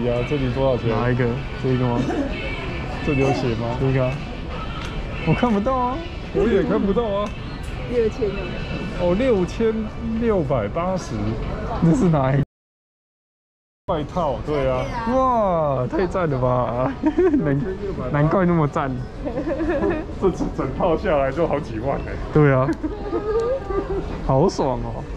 里啊？这里多少钱？ 哪一个？这个吗？ 这里有写吗？ 这个，我看不到啊。 我也看不到啊。 6000 哦，6680。 那是哪一个？ 外套，对啊。 哇，太赞了吧！难怪那么赞。 这整套下来就好几万哎。 对啊，好爽哦。